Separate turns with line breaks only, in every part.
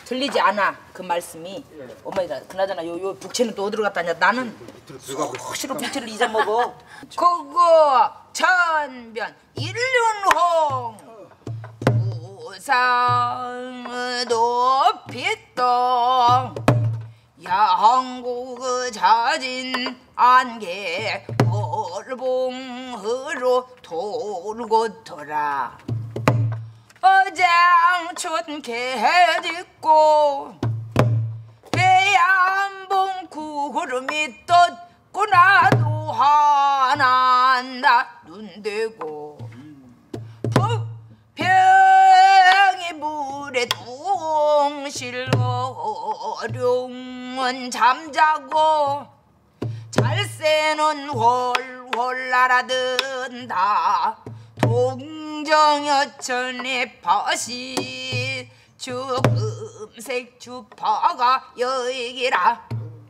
들리지 않아 그 말씀이. 어머니가 그나저나 요 북채는 또 어디로 갔다 냐 나는 혹시로 북채를 잊어먹어. 그거 천변 일륜홍 부상 높이동 양국 자진 안개 월봉으로 돌고 돌아 어장춘 개짓고 배양봉 구름이 떴구나도 화난다 눈대고 병이 물에 둥실 어룡은 잠자고 잘새는 훨훨 날아든다 동정여천의 벗이 주금색 주파가 여기라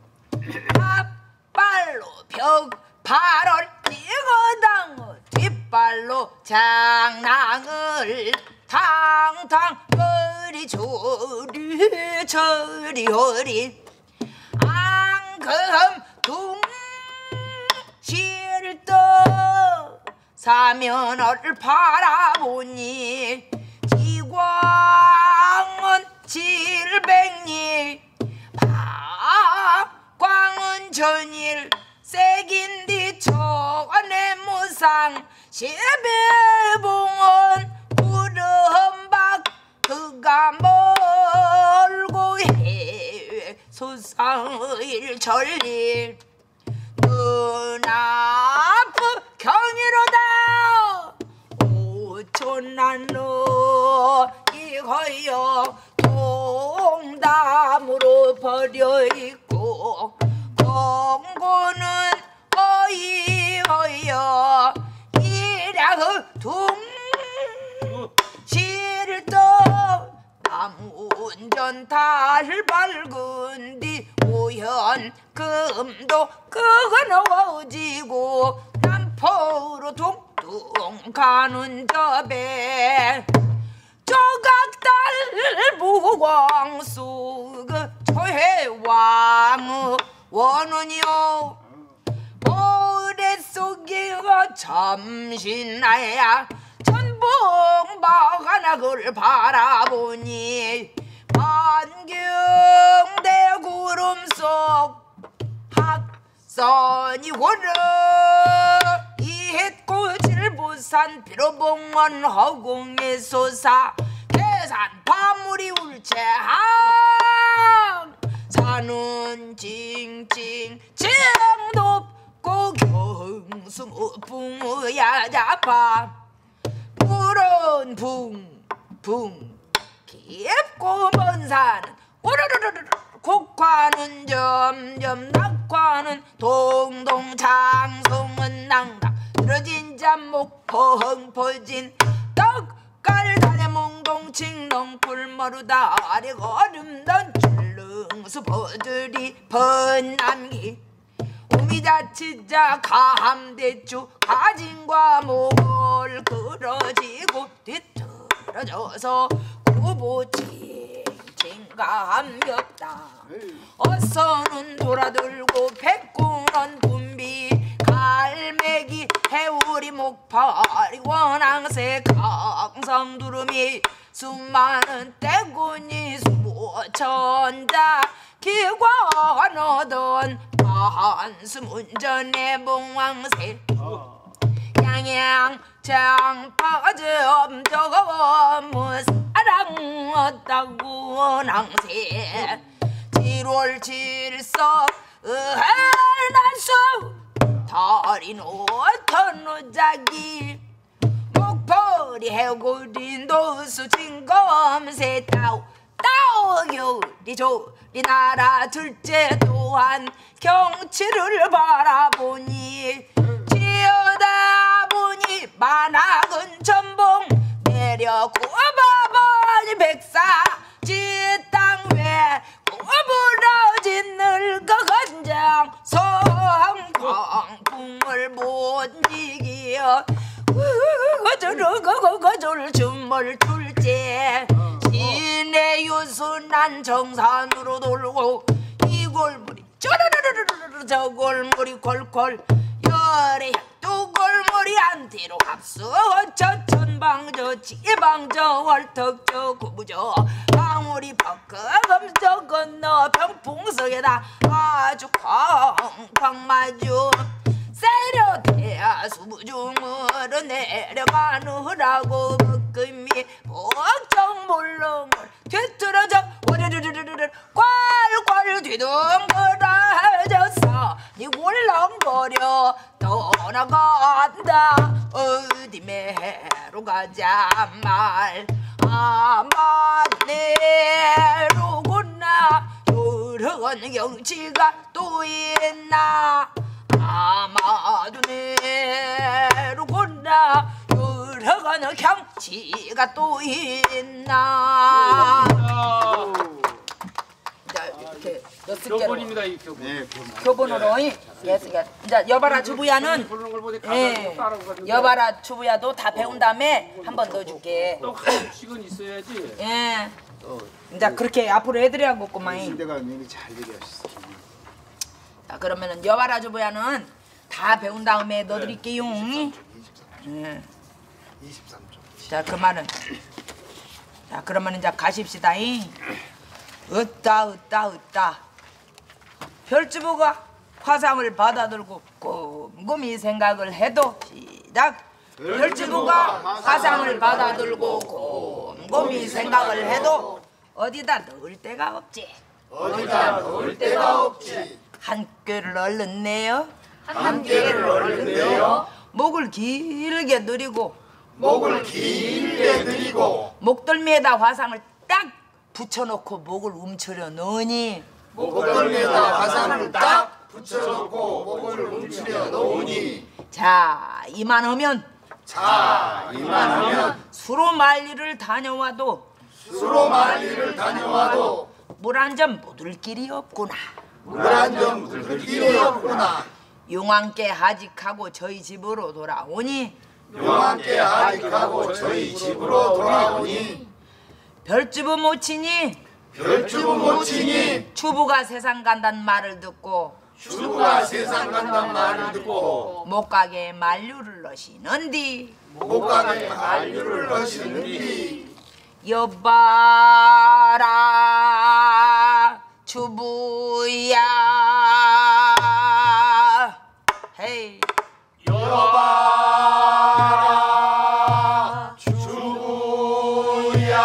앞발로 벽발을 뛰어당어 뒷발로 장낭을 탕탕 거리조리 저리허리 앙금 둥실떠 사면을 바라보니 지광은 칠백리 박광은 전일 색인디 초안의 무상 시배봉은 구름박 그가 멀고 해외 소상의 전일 눈앞 경이로다 오촌난로 이거여 동담으로 버려있고 봉고는 어이어여 이략의 둥실도 남운전 달 밝은 뒤 오현 금도 끄어지고 남포로 둥둥 가는 저배 조각달 무광수 그 초해왕 원은요 모래속이가 잠신나야 천봉박하나그를 바라보니 반경대 구름 속 학선이 워러 이햇꽃을 부산 비로봉원 허공의 소사 계산 파물이 울채함 산은 징징 쟁높고 경수무풍의 잡아 불은 붕붕 깊고 먼 산은 오르르르르 곡화는 점점 낙화는 동동 장송은 낭당 늘어진 잠목 퍼흥 퍼진 떡갈달에 몽동 칭동 굴머루다 아래 거름던 줄릉수 버들이 번남기 오미자치자 가함대추 가진과 목을 끌어지고 뒤틀어져서 구보치 칭칭감겹다 어서는 돌아들고 백구는 분비 갈매기 해우리 목파리 원앙새 강성두루미 수많은 떼군이 수천자 기관 얻은 한숨운전의 봉황새 양양 장파점 저거 무사랑 얻다고 낭새 7월 7석 나서 달이 놓던 노자기 목포리 해고리 노수 진검새 따오교리 조리 나라 둘째 또한 경치를 바라보니 지어다보니 만학은 전봉 내려 구바바니 백사 지땅외 구부러진 늙어건장 성광풍을 못 이기어 거절 주물 둘째 신의 유순 난 정산으로 돌고 이 골물이 쪼르르르르르 저 골물이 콜콜 열에 또 골물이 안뒤로 합수 저 천방 저 지방 저 월턱 저 구부저 방울이 벅금 저 건너 병풍석에다 아주 쾅쾅 마주 세려대야 수중으로 내려가느라고 먹금이 복정물렁을 뒤틀어져 오르르르르르 꼴꼴 뒤둥그러져서 니 울렁거려 떠나간다 어디 매로 가자 말 아마 내로구나 요런 경치가 또 있나 아마도 내로구나 여러가는 경치가 또 있나. 자 이렇게 여섯 개로
교본입니다. 이 교본.
네,
교본으로 예스가 이제 여봐라 주부야는 여봐라 주부야도 다 배운 다음에 한 번 더 줄게.
또 한식은 있어야지.
예. 이제 그렇게 앞으로 해드려야겠구만.
내가 언니 잘 얘기하셨어.
자 그러면은 여봐라 주부야는 다 배운 다음에 넣어드릴게요.
23쪽.
예.
23쪽.
자 그만은 자 그러면 이제 가십시다잉. 으따 별주부가 화상을 받아들고 꼼꼼히 생각을 해도 시작. 별주부가 화상을 받아들고 꼼꼼히 생각을 해도 어디다 넣을 데가 없지.
어디다 넣을 데가 없지.
한 꾀를 얼른 내요.
한 개를 얼른 내요.
목을 길게 누리고
목을 길게 들이고
목덜미에다 화상을 딱 붙여놓고 목을 움츠려 넣으니
목덜미에다 화상을 딱 붙여놓고 목을 움츠려 놓으니
자 이만하면
자 이만하면
수로 만리를 다녀와도
수로 만리를 다녀와도
물 한 점 묻을 길이 없구나.
물 한 점 묻을 길이 없구나.
용왕께 하직하고 저희 집으로 돌아오니
용왕께 하직하고 저희 집으로 돌아오니
별주부 모치니
별주부 모치니
주부가 세상 간다는 말을 듣고
주부가 세상 간다는 말을 듣고
못 가게 만류를 넣으시는디
못 가게 만류를 넣으시는디
여봐라 주부야 헤이
여봐라 주부야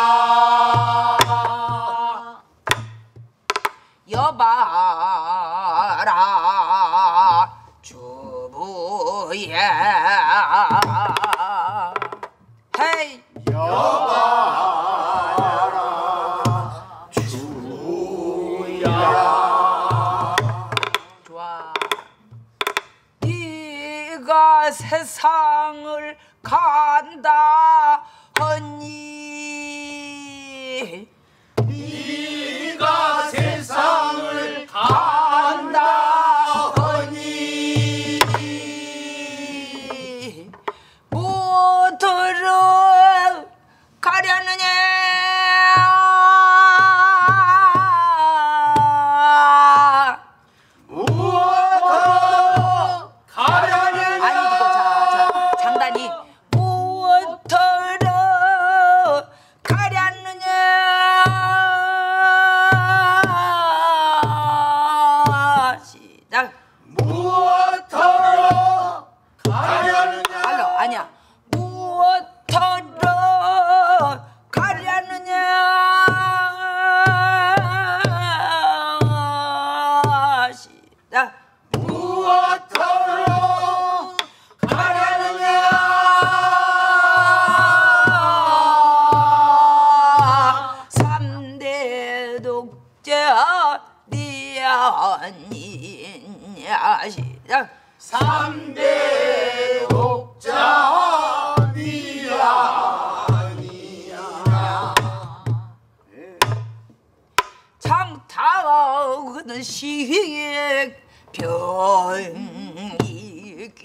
여봐라 주부야 헤이
여봐라 주부야
좋아 네가 세상을 간다 하니
네가 세상을 간다 하니
못 들어 가려느냐
무엇하러 가려느냐
아니 이거 자 장단이 무엇하러 가려느냐 시작
무엇하러 가려느냐
알로 아니야 무엇하러 가려느냐 시작
무엇하러 가려느냐
삼대 독자 니 아니냐 시작
삼대 독자 니 아니냐
장타거든 시획 병이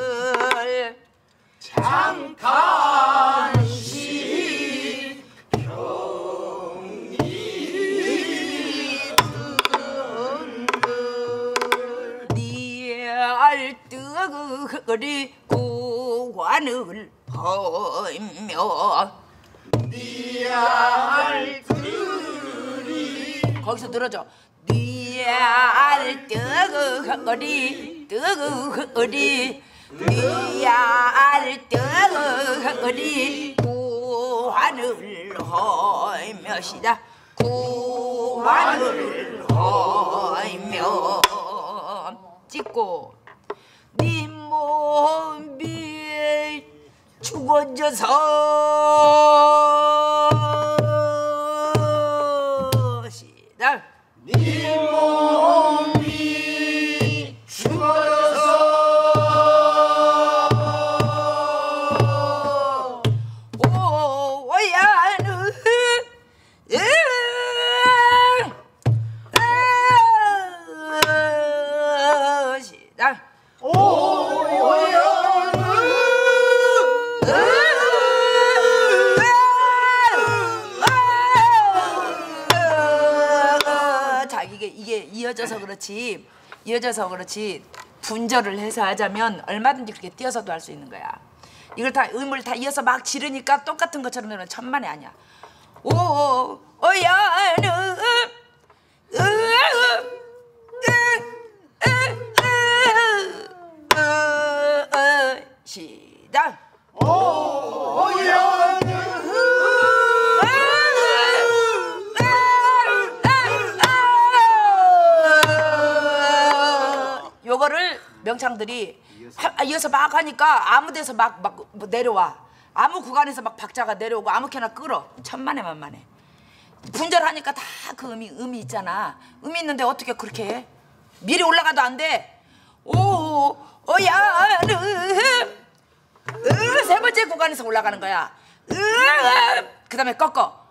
뜨근들
장탄시
뜨거리 구관을 벌며
니알 들이
거기서 늘어져 니알 뜨거리 니알 뜨거리 구관을 헐며시다 구관을 헐며 찍고 네 몸이 죽어져서 시작
네 몸이 죽어서
오야는 시작 자 이게 이어져서 그렇지 분절을 해서 하자면 얼마든지 그렇게 띄어서도 할 수 있는 거야. 이걸 다 음을 다 이어서 막 지르니까 똑같은 것처럼 되면 천만에 아니야. 오야는 시작 요거를 명창들이 이어서 막 하니까 아무 데서 막 내려와. 아무 구간에서 막 박자가 내려오고 아무렇게나 끌어. 천만에 만만해. 분절하니까 다 그 음이 있잖아. 음이 있는데 어떻게 그렇게 해? 미리 올라가도 안 돼. 오야는 세 번째 구간에서 올라가는 거야. 그 다음에 꺾어.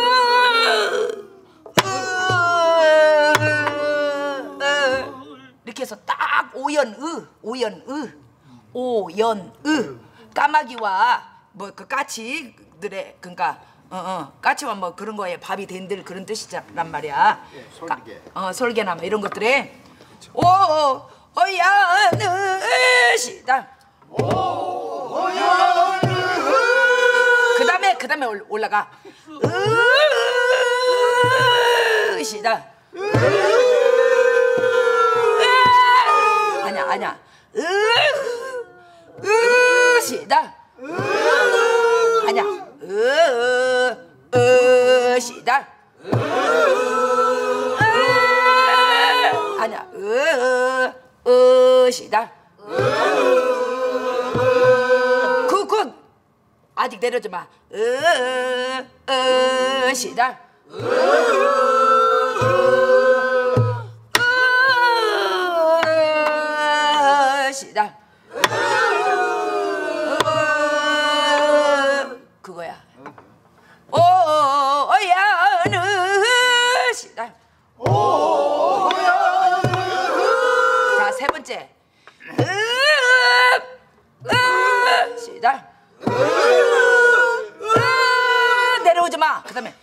이렇게 해서 딱 오연으 까마귀와 뭐 그 까치들의 그러니까 까치와 뭐 그런 거에 밥이 된들 그런 뜻이란 말이야.
솔개.
솔개나 뭐 이런 것들에 오야는 시작. 그다음에 올라가. 시작. 아니야. 시작. 아니야. 시작. 아니야. 시작. 굿. 아직 내려지 마. 시작. 시작. 그거야. 오야는 시작. 자, 세 번째. 시작. 내려오지 마. 그다음에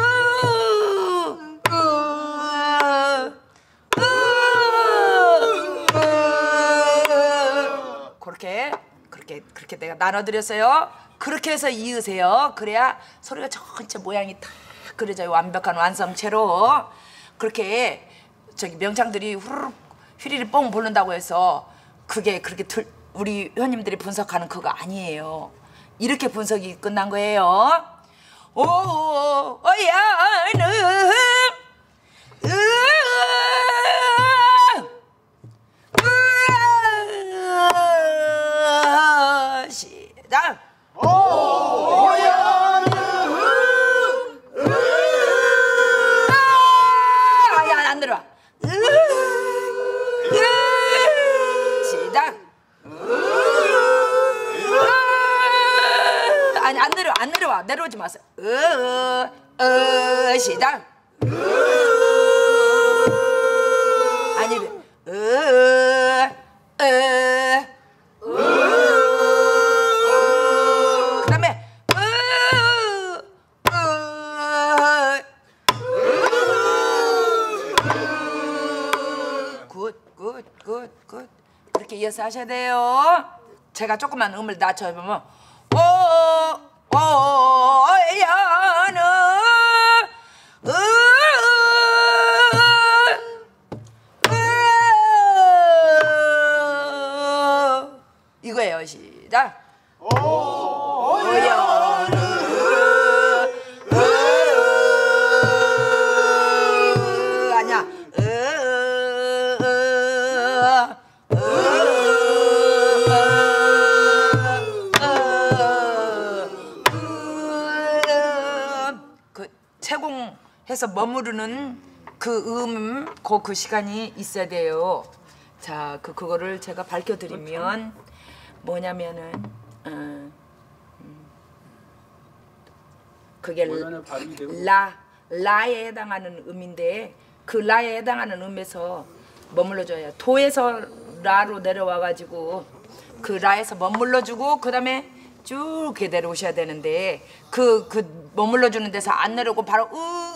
그렇게 내가 나눠드렸어요. 그렇게 해서 이으세요. 그래야 소리가 전체 모양이 다 그려져요. 완벽한 완성체로. 그렇게 저기 명창들이 후루룩 휘리리 뽕 부른다고 해서 그게 그렇게 우리 회원님들이 분석하는 그거 아니에요. 이렇게 분석이 끝난 거예요. 오야는 시작. 아니야, 안 들어와. 시작. 아니, 안 내려와. 내려오지 마세요. 시작. 아니, 그다음에 굿. 이렇게 이어서 하셔야 돼요. 제가 조금만 음을 낮춰보면 오야는 이거예요. 시작. 아니야. 그 채공해서 머무르는 그 시간이 있어야 돼요. 자, 그거를 제가 밝혀드리면 뭐냐면은 그게 라에 해당하는 음인데 그 라에 해당하는 음에서 머물러줘야 도에서 라로 내려와가지고 그 라에서 머물러주고 그 다음에 쭉 이렇게 내려오셔야 되는데 그 머물러주는 데서 안 내려오고 바로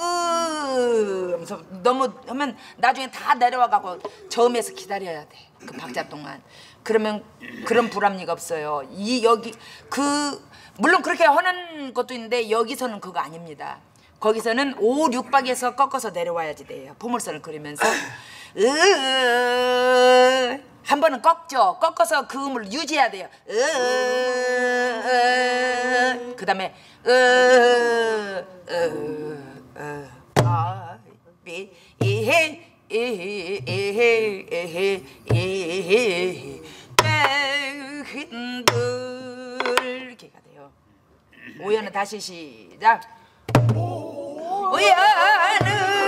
하면서 너무 하면 나중에 다 내려와가고 저음에서 기다려야 돼. 그 박자 동안. 그러면 그런 불합리가 없어요. 여기 물론 그렇게 하는 것도 있는데 여기서는 그거 아닙니다. 거기서는 5, 6박에서 꺾어서 내려와야지 돼요. 포물선을 그리면서 한 번은 꺾죠. 꺾어서 그 음을 유지해야 돼요. 그 다음에 이렇게 가 돼요. 오연은 다시 시작. 오연은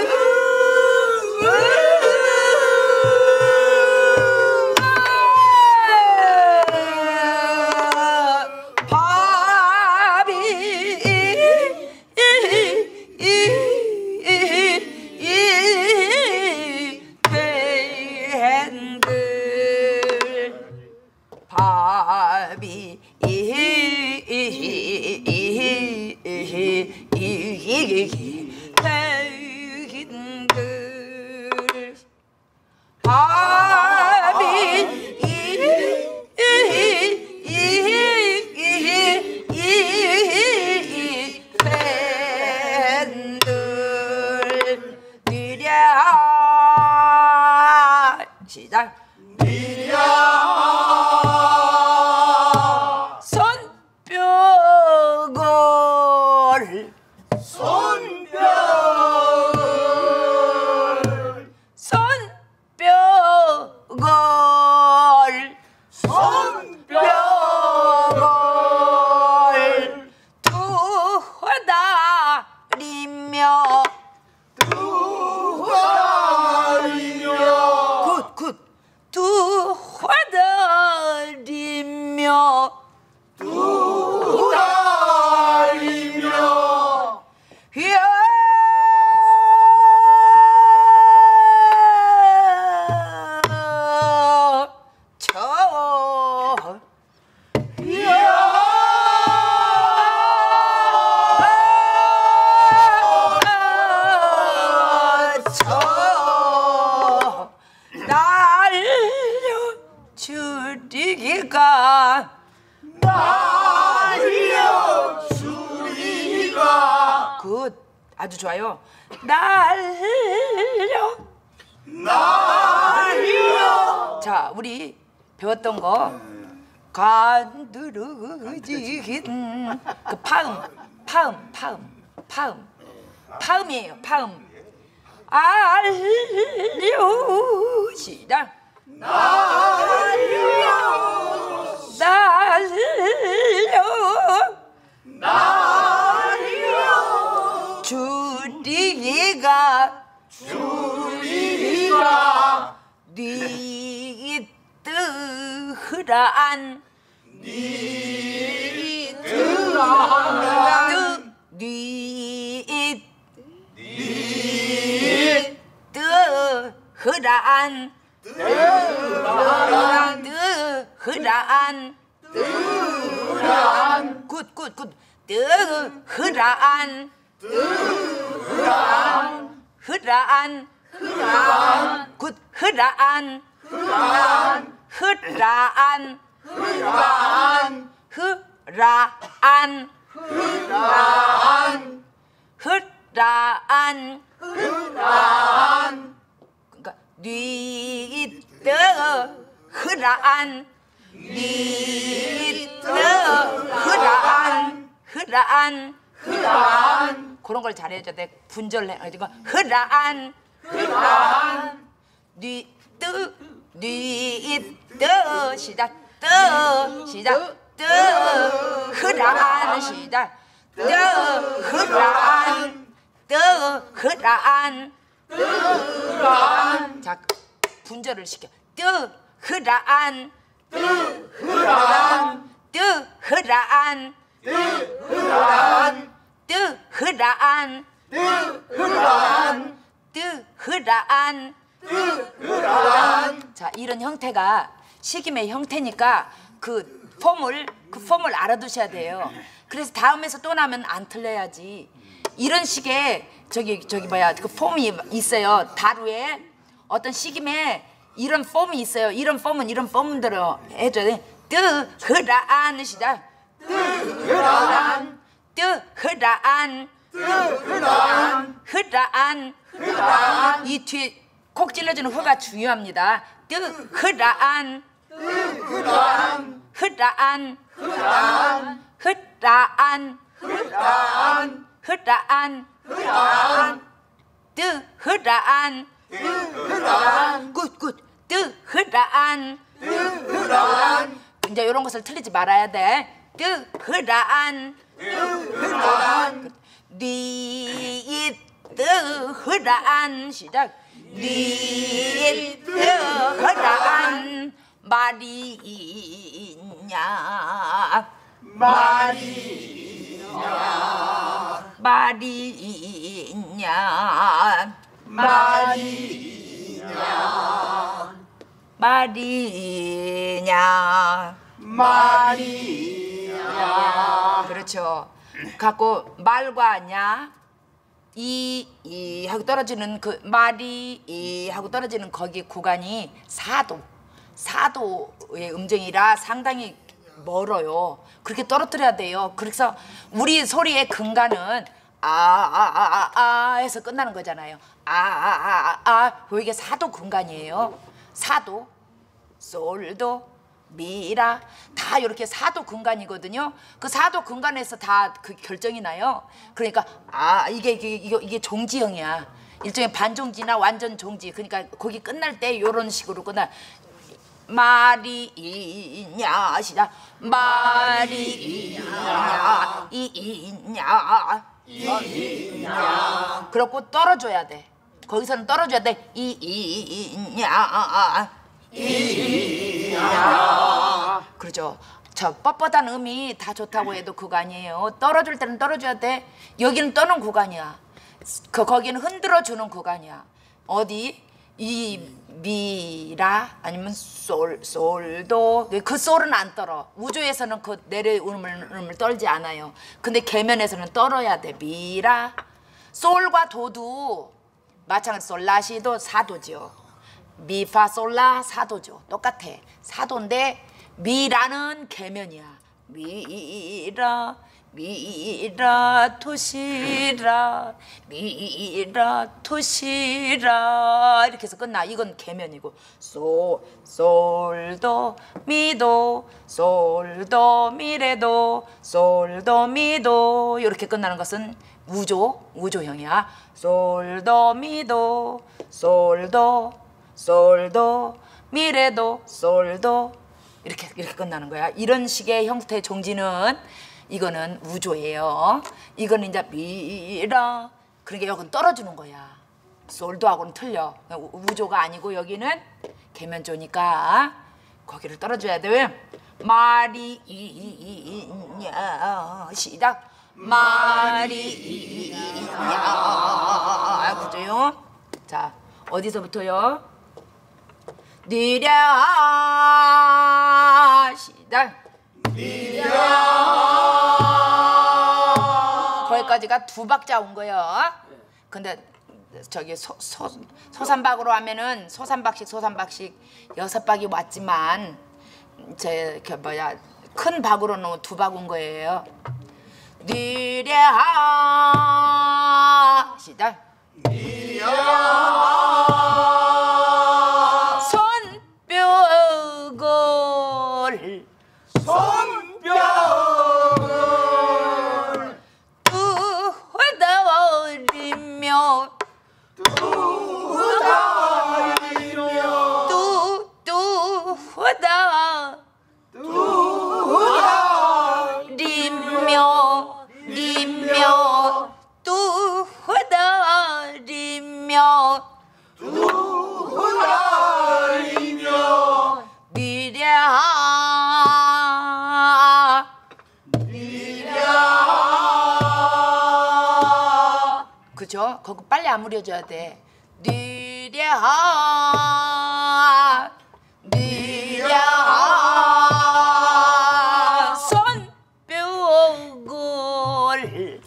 시작. 아주 좋아요. 날려. 자, 우리 배웠던 거 간드러지긴 그 파음이에요. 파음. 알려. 시작. 날려. 주리가 네 뜨흐란 뜨흐란 굿 뜨흐란 흐란 굿 흐란 흐라안
흐라안
흐라안
흐라안
흐라안
흐라안
그러니까 뉘뜨 흐라안 뉘뜨 흐라안 흐라안
흐라안
그런 걸 잘해줘야 돼. 분절해 가지고 흐라안
흐라안
뉘뜨 뉘뜨 시작 뜨 시작 뜨 흐라안 시작 뜨 흐라안 뜨 흐라안
흐라안
자 분절을 시켜 뜨 흐라안
흐라안
뜨 흐라안
흐라안
뜨 흐라안
흐라안
뜨 흐라안
흐라안
자 이런 형태가 식임의 형태니까 그 폼을 알아두셔야 돼요. 그래서 다음에서 또 나면 안 틀려야지. 이런 식의 저기 뭐야 그 폼이 있어요. 다루에 어떤 식임에 이런 폼이 있어요. 이런 폼대로 해줘야 돼. 뜨 흐라안 시작.
흐라안
뜨 흐라안
흐라안
흐라안
흐라안
이 뒤에 콕 찔러주는 흐가 중요합니다. 뜨 흐라안
흐라안
흐라안
흐라안
흐라안
흐라안
흐라안
흐라안
뜨 흐라안
흐라안
굿굿 뜨 흐라안
흐라안
이제 이런 것을 틀리지 말아야 돼. 뜨 흐라안
흐라안
니뜨 흐라안 시작. 니뜨 흐라안 말이 있냐
말이
말이 있냐 말이냐
말이냐
그렇죠. 갖고 말과 냐 이 하고 떨어지는 그 말이 이 하고 떨어지는 거기 구간이 사도의 음정이라 상당히 멀어요. 그렇게 떨어뜨려야 돼요. 그래서 우리 소리의 근간은 해서 끝나는 거잖아요. 이게 사도 근간이에요. 사도, 솔도, 미라 다 이렇게 사도 근간이거든요. 그 사도 근간에서 다 그 결정이 나요. 그러니까 이게 종지형이야. 일종의 반종지나 완전 종지. 그러니까 거기 끝날 때 이런 식으로 끝나. 말이 있냐 시작. 말이 있냐 이냐 그렇고 떨어져야 돼. 거기서는 떨어져야 돼. 이냐 그렇죠. 저 뻣뻣한 음이 다 좋다고 해도 그거 아니에요. 떨어질 때는 떨어져야 돼. 여기는 떠는 구간이야. 거기는 흔들어 주는 구간이야. 어디? 이 미라 아니면 솔도 그 솔은 안 떨어. 우주에서는 그 내려음을 떨지 않아요. 근데 계면에서는 떨어야 돼. 미라 솔과 도도 마찬가지. 솔라시도 사도죠. 미파 솔라 사도죠. 똑같아. 사도인데 미라는 계면이야. 미라 토시라 미라 토시라 이렇게 해서 끝나. 이건 계면이고 솔도 미도 솔도 미레도 솔도 미도 이렇게 끝나는 것은 우조형이야. 솔도 미도 솔도 미레도 솔도 이렇게 끝나는 거야. 이런 식의 형태의 종지는 이거는 우조예요. 이거는 이제 미라 그러니까 여기는 떨어지는 거야. 솔도하고는 틀려. 우조가 아니고 여기는 계면조니까 거기를 떨어져야 돼. 왜? 말이 있냐 시작. 말이 있냐 그죠요? 자 어디서부터요? 느려 시작. 거기까지가 두 박자 온 거예요. 근데 저기 소삼박으로 하면은 소삼박씩 6박이 왔지만 그 뭐야 큰 박으로는 2박 온 거예요. 니랴 시작. 손뼉을 뚜다리며 그죠? 거기 빨리 아무려줘야 돼. 니랴 손뼉을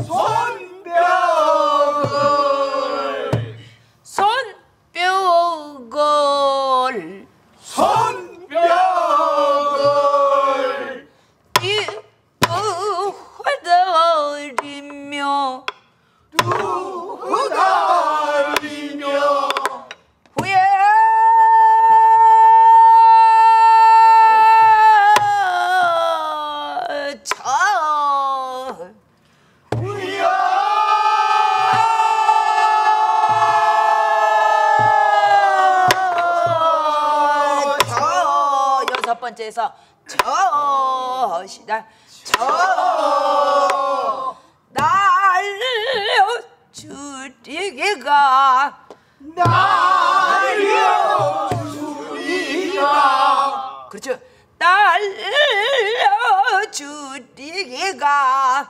첫 번째에서 시작. 날려주리기가 그렇죠. 날려주리기가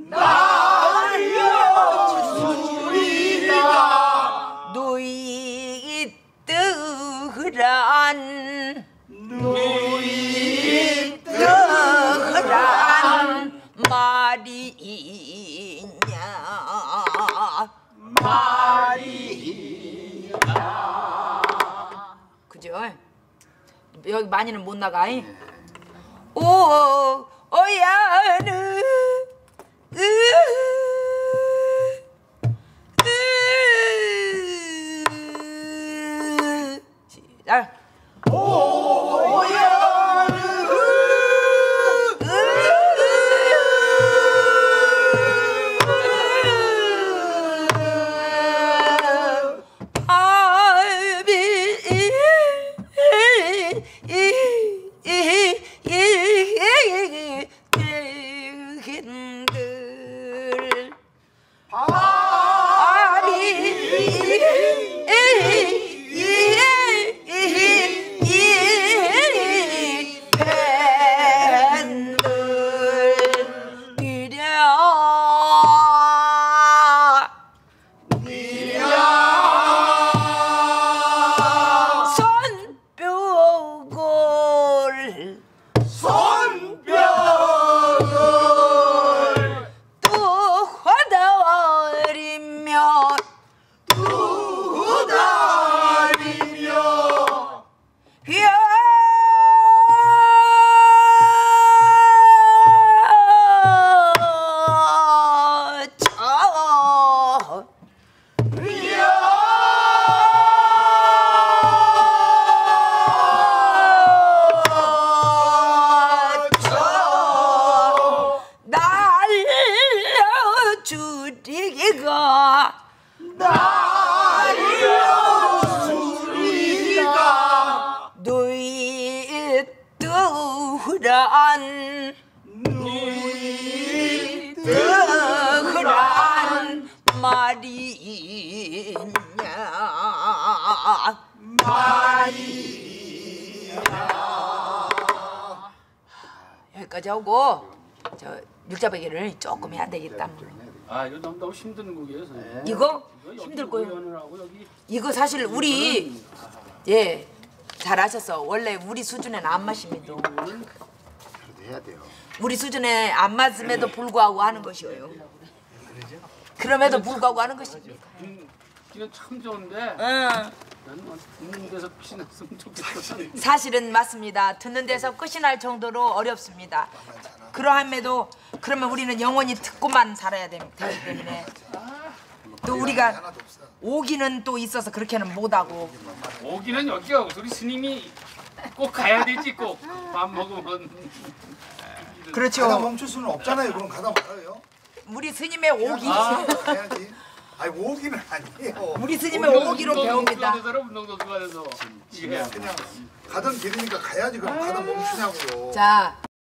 누이 뜨란 말이냐 그죠? 여기 많이는 못 나가. 오야는 시작. 뜨거란 말이냐 여기까지 하고 저 육자배기를 조금 해야 되겠다.
아 이거 너무 힘든 곡이에요. 선생님.
이거 힘들 거예요.
여기
이거 사실 우리 예 잘하셨어. 원래 우리 수준에는 안 마십니다.
그래도 해야 돼요.
우리 수준에 안 맞음에도 불구하고 하는 것이에요. 그럼에도 불구하고 하는 것입니다.
듣기는 참 좋은데
응.
나는 듣는 데서 끝이 났으면 좋겠어.
사실은 맞습니다. 듣는 데서 끝이 날 정도로 어렵습니다. 그러함에도 그러면 우리는 영원히 듣고만 살아야 되기 때문에 또 우리가 오기는 또 있어서 그렇게는 못하고.
오기는 여기가 우리 스님이 꼭 가야 되지 꼭 밥 먹으면.
가다
그렇죠.
멈출 수는 없잖아요. 그럼 가다 말아요.
우리 스님의 오기.
해야지. 아니 오기는 아니에요.
우리 스님의 오기로 배웁니다.
운동선수가 돼서
그냥 가던 길이니까 가야지. 그럼 가다 멈추냐고요.
자.